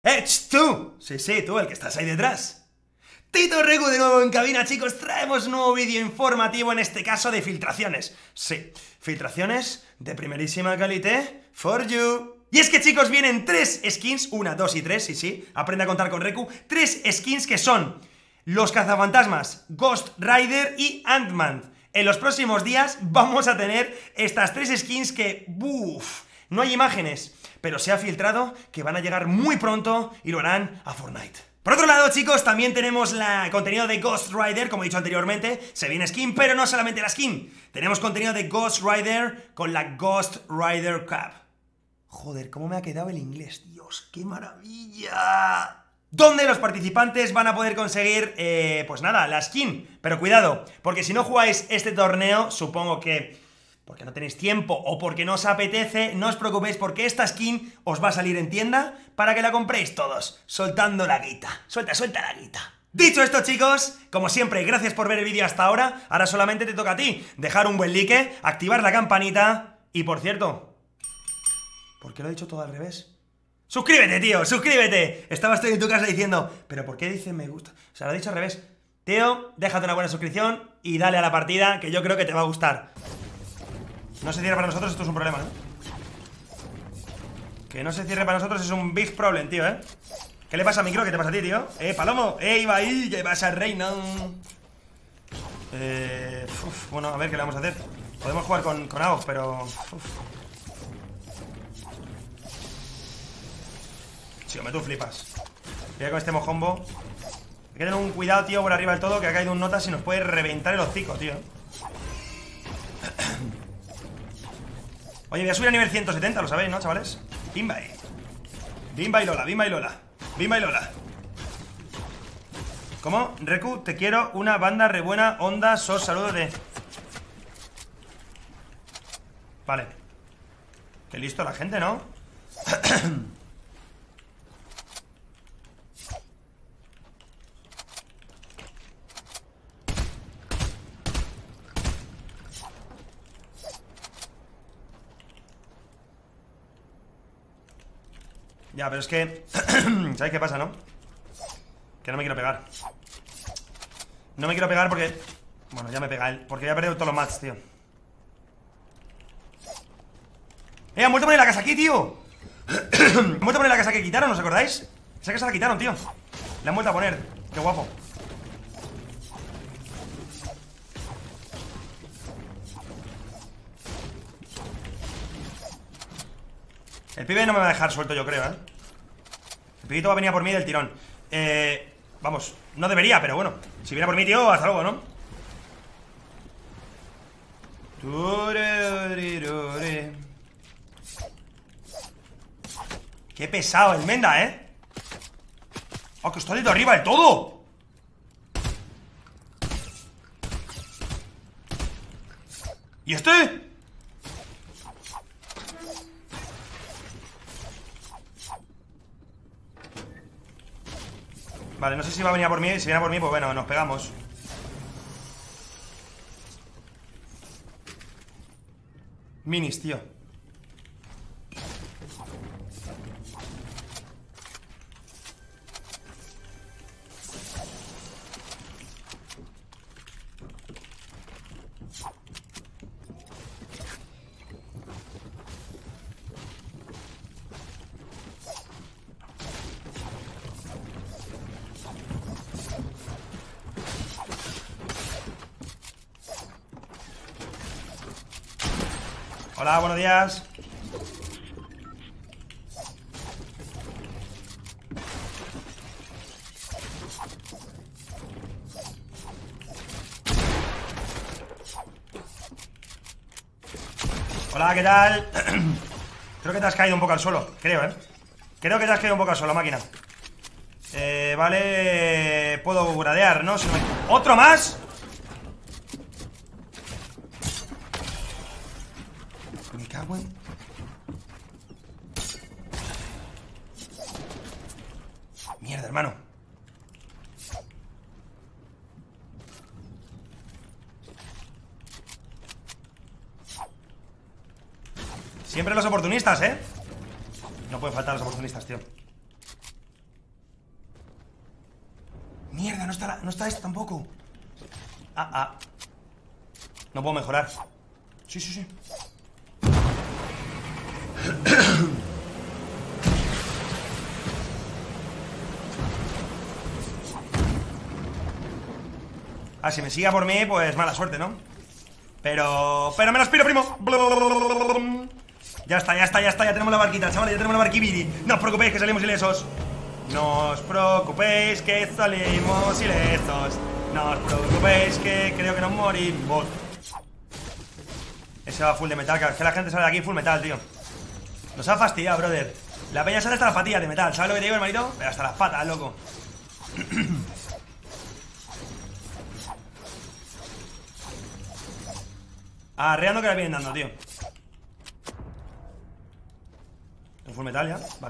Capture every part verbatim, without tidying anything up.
¡Eh, ch, tú! Sí, sí, tú, el que estás ahí detrás. Tito Regu de nuevo en cabina, chicos. Traemos un nuevo vídeo informativo, en este caso de filtraciones. Sí, filtraciones de primerísima calité for you. Y es que, chicos, vienen tres skins, una, dos y tres, sí, sí, aprende a contar con Reku. Tres skins que son los cazafantasmas, Ghost Rider y Ant-Man. En los próximos días vamos a tener estas tres skins que, uff, no hay imágenes, pero se ha filtrado que van a llegar muy pronto y lo harán a Fortnite. Por otro lado, chicos, también tenemos el contenido de Ghost Rider, como he dicho anteriormente, se viene skin, pero no solamente la skin. Tenemos contenido de Ghost Rider con la Ghost Rider Cup. Joder, cómo me ha quedado el inglés, Dios, qué maravilla. Donde los participantes van a poder conseguir, eh, pues nada, la skin. Pero cuidado, porque si no jugáis este torneo, supongo que porque no tenéis tiempo o porque no os apetece, no os preocupéis porque esta skin os va a salir en tienda para que la compréis todos, soltando la guita. Suelta, suelta la guita. Dicho esto, chicos, como siempre, gracias por ver el vídeo hasta ahora. Ahora solamente te toca a ti dejar un buen like, activar la campanita y, por cierto, ¿por qué lo he dicho todo al revés? ¡Suscríbete, tío! ¡Suscríbete! Estaba estoy en tu casa diciendo, ¿pero por qué dice me gusta? O sea, lo he dicho al revés. Tío, déjate una buena suscripción y dale a la partida, que yo creo que te va a gustar. No se cierre para nosotros, esto es un problema, ¿eh? Que no se cierre para nosotros es un big problem, tío, ¿eh? ¿Qué le pasa a Micro? ¿Qué te pasa a ti, tío? ¡Eh, Palomo! ¡Eh, iba ahí! ¡Ya ibas a reina! Eh... Uf, bueno, a ver, ¿qué le vamos a hacer? Podemos jugar con, con A O G, pero... Uf. Sí, hombre, tú flipas. Voy con este mojombo. Hay que tener un cuidado, tío, por arriba del todo, que ha caído un notas y nos puede reventar el hocico, tío. Oye, voy a subir a nivel ciento setenta, lo sabéis, ¿no, chavales? Bimba y... Bimba y Lola, Bimba y Lola. Bimba y Lola. ¿Cómo? Reku, te quiero, una banda re buena, onda, sos, saludos de... Vale. Qué listo la gente, ¿no? Ya, pero es que... ¿Sabéis qué pasa, no? Que no me quiero pegar. No me quiero pegar porque... Bueno, ya me pega él. Porque ya he perdido todos los mats, tío. ¡Eh! Han vuelto a poner la casa aquí, tío. Han vuelto a poner la casa que quitaron, ¿os acordáis? Esa casa la quitaron, tío. La han vuelto a poner. Qué guapo. El pibe no me va a dejar suelto, yo creo, ¿eh? El pibito va a venir a por mí del tirón. Eh... Vamos, no debería, pero bueno. Si viene a por mí, tío, hasta luego, ¿no? Qué pesado el Menda, ¿eh? ¡Oh, que está desde arriba del todo! ¿Y este? Vale, no sé si va a venir a por mí. Si viene a por mí, pues bueno, nos pegamos. Minis, tío. Hola, buenos días. Hola, ¿qué tal? Creo que te has caído un poco al suelo, creo, ¿eh? Creo que te has caído un poco al suelo, máquina. Eh, vale... Puedo gradear, ¿no? Si no me... ¿Otro más? Me cago en... Mierda, hermano. Siempre los oportunistas, ¿eh? No pueden faltar los oportunistas, tío. no está, la, no está esto tampoco. Ah, ah. No puedo mejorar. Sí, sí, sí. Ah, si me sigue por mí, pues mala suerte, ¿no? Pero... Pero me lo aspiro, primo. Ya está, ya está, ya está. Ya tenemos la barquita, chavales. Ya tenemos la barquibidi. No os preocupéis que salimos ilesos. No os preocupéis que salimos ilesos. No os preocupéis que creo que nos morimos. Ese va full de metal. Claro, es que la gente sale de aquí full metal, tío. Nos ha fastidiado, brother. La peña sale hasta las patillas de metal. ¿Sabes lo que te digo, hermanito? Pero hasta las patas, loco. Arreando que la vienen dando, tío. ¿En full metal ya? Vale.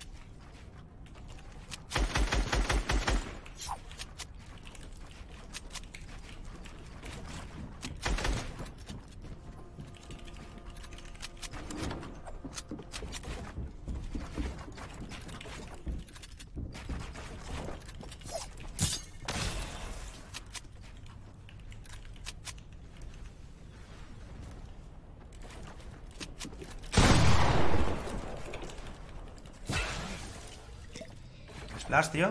Splash, tío.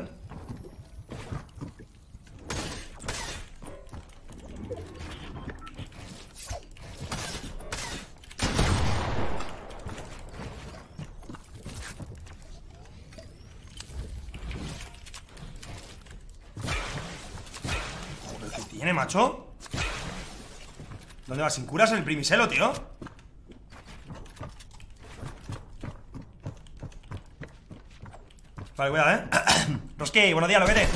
Joder, ¿qué tiene, macho? ¿Dónde va? ¿Sin curas en el primiselo, tío? Vale, cuidado, ¿eh? Roski, buenos días, lo vete.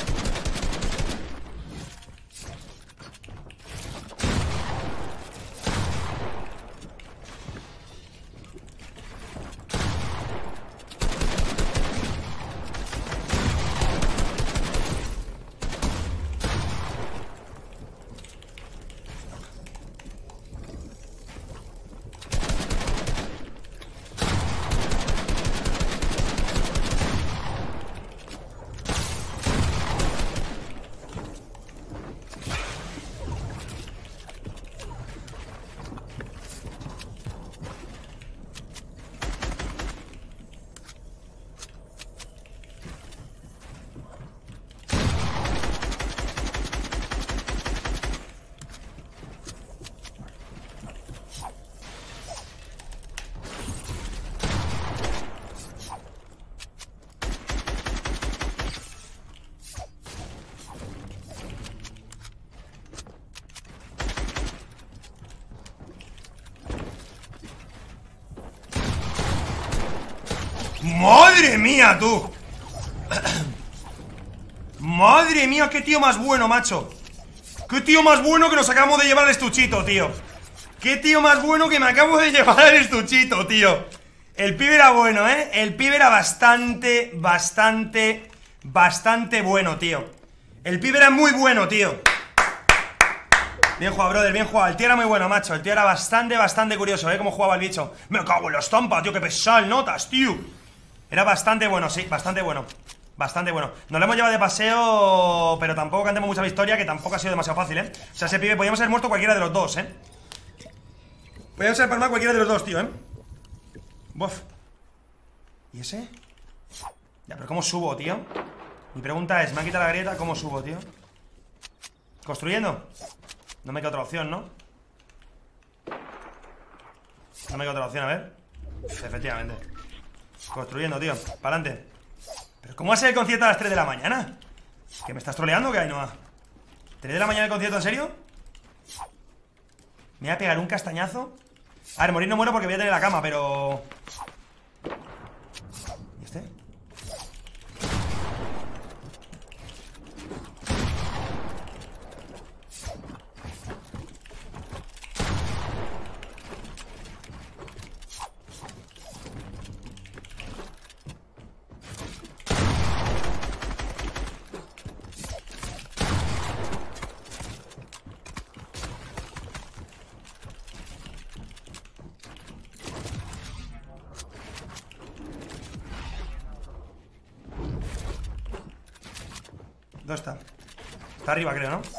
¡Madre mía, tú! ¡Madre mía, qué tío más bueno, macho! ¡Qué tío más bueno que nos acabamos de llevar al estuchito, tío! ¡Qué tío más bueno que me acabo de llevar al estuchito, tío! El pibe era bueno, ¿eh? El pibe era bastante, bastante, bastante bueno, tío. El pibe era muy bueno, tío. Bien jugado, brother, bien jugado. El tío era muy bueno, macho. El tío era bastante, bastante curioso, ¿eh? Cómo jugaba el bicho. Me cago en la estampa, tío, que pesado notas, tío. Era bastante bueno, sí, bastante bueno. Bastante bueno. Nos lo hemos llevado de paseo, pero tampoco cantemos mucha victoria, que tampoco ha sido demasiado fácil, ¿eh? O sea, ese pibe, podíamos haber muerto cualquiera de los dos, ¿eh? Podíamos haber palmado cualquiera de los dos, tío, ¿eh? Buf. ¿Y ese? Ya, pero ¿cómo subo, tío? Mi pregunta es, me han quitado la grieta, ¿cómo subo, tío? ¿Construyendo? No me queda otra opción, ¿no? No me queda otra opción, a ver. Efectivamente. Construyendo, tío, para adelante. ¿Pero cómo va a ser el concierto a las tres de la mañana? ¿Que me estás troleando o qué hay, Noah? ¿tres de la mañana el concierto, en serio? Me voy a pegar un castañazo. A ver, morir no muero porque voy a tener la cama, pero... ¿Y este? ¿Dónde está? Está arriba, creo, ¿no?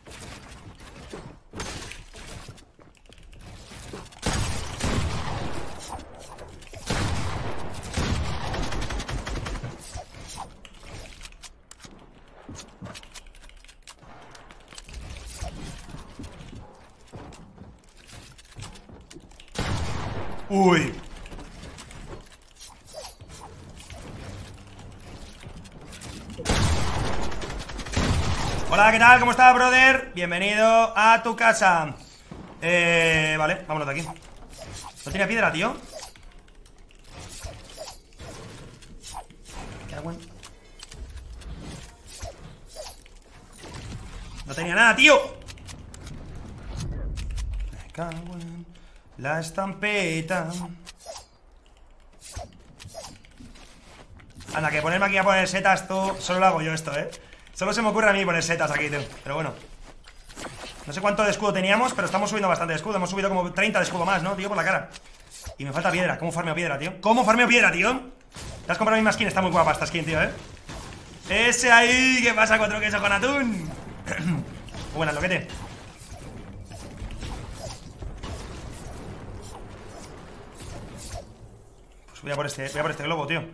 Uy. Hola, ¿qué tal? ¿Cómo estás, brother? Bienvenido a tu casa. Eh, vale, vámonos de aquí. ¿No tiene piedra, tío? ¿Qué hago? No tenía nada, tío. Me cago en la estampeta. Anda, que ponerme aquí a poner setas, tú. Solo lo hago yo esto, ¿eh? Solo se me ocurre a mí poner setas aquí, tío. Pero bueno. No sé cuánto de escudo teníamos, pero estamos subiendo bastante de escudo. Hemos subido como treinta de escudo más, ¿no, tío? Por la cara. Y me falta piedra. ¿Cómo farmeo piedra, tío? ¿Cómo farmeo piedra, tío? Te has comprado mi misma skin. Está muy guapa esta skin, tío, ¿eh? Ese ahí. ¿Qué pasa? Cuatro quesos con atún. Buenas, loquete. Pues voy a por este, voy a por este globo, tío.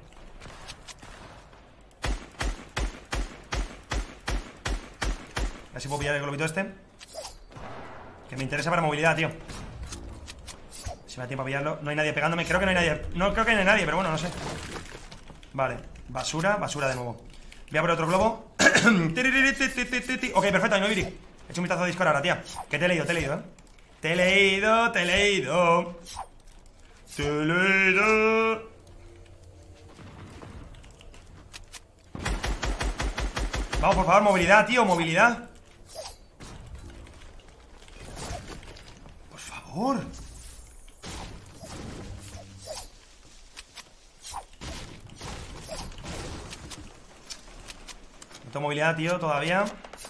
A ver si puedo pillar el globito este. Que me interesa para movilidad, tío. Si me da tiempo a pillarlo. No hay nadie pegándome. Creo que no hay nadie. No creo que no hay nadie, pero bueno, no sé. Vale. Basura, basura de nuevo. Voy a por otro globo. Ok, perfecto, no Ibri. He hecho un vistazo a Discord ahora, tía. Que te he leído, te he leído, ¿eh? Te he leído, te he leído. Te he leído. Vamos, por favor, movilidad, tío, movilidad. Por favor. No tengo movilidad, tío, todavía.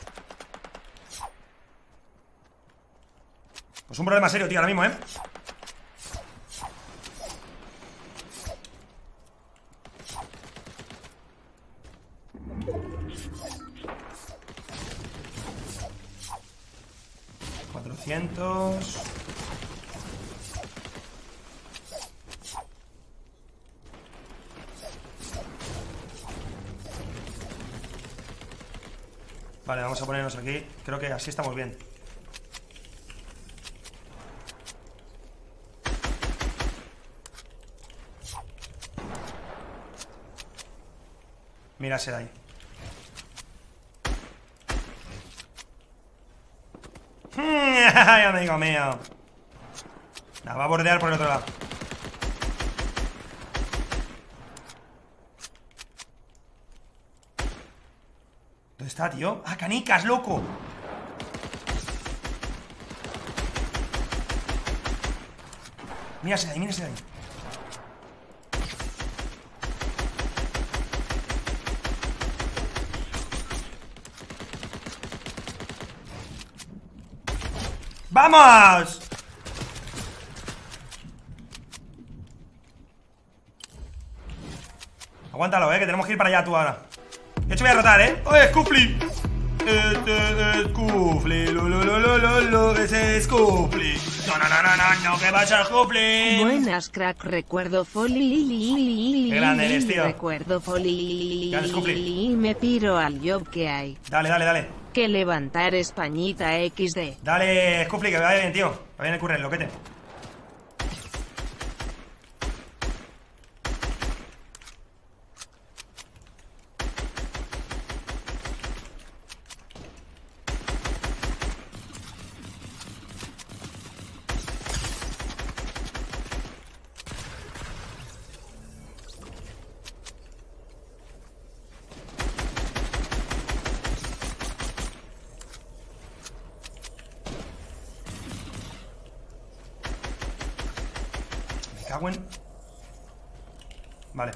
Pues un problema serio, tío, ahora mismo, ¿eh? cuatrocientos. Vale, vamos a ponernos aquí. Creo que así estamos bien. Mira ese de ahí. ¡Ay, amigo mío! Nada, va a bordear por el otro lado. ¿Dónde está, tío? ¡Ah, canicas, loco! Mira ese de ahí, mira ese de ahí. ¡Vamos! Aguántalo, eh, que tenemos que ir para allá tú ahora. De hecho voy a rotar, eh. ¡Oye, Scufly! Este es Scufly, lo lo lo lo lo lo, ese es Scufly. No, no, no, no, no, no, ¿qué pasa, Scufly? Buenas, crack, recuerdo Foli. Qué grande eres, tío. Recuerdo Foli. Dale, Scufly. Me piro al job que hay. Dale, dale, dale. Que levantar Españita equis de. Dale, Scufly, que me vaya bien, tío. Me vaya bien el curren, loquete. Vale.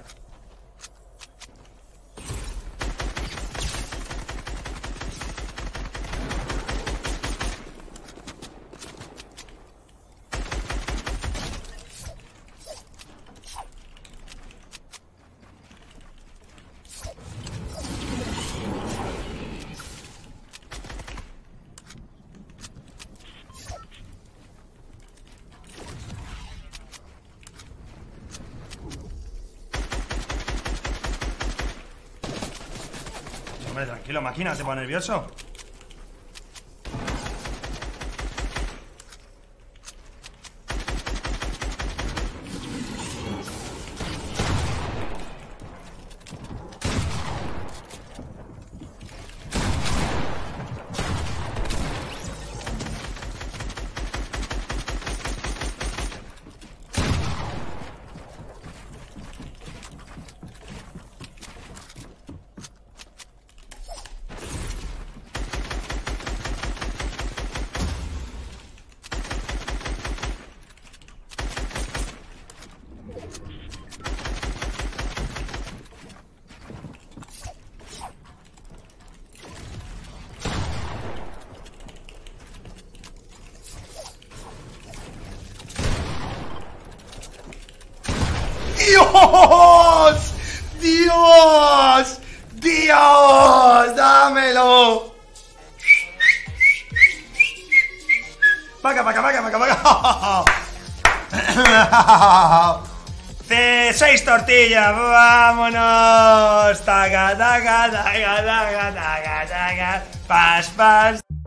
Hombre, tranquilo, máquina, te pone nervioso. ¡Dios! ¡Dios! ¡Dios! ¡Dámelo! ¡Paca, paca, paca, paca, paca! ¡De seis tortillas! ¡Vámonos! ¡Taca, taca, taca, taca, taca, taca! ¡Pas, pas!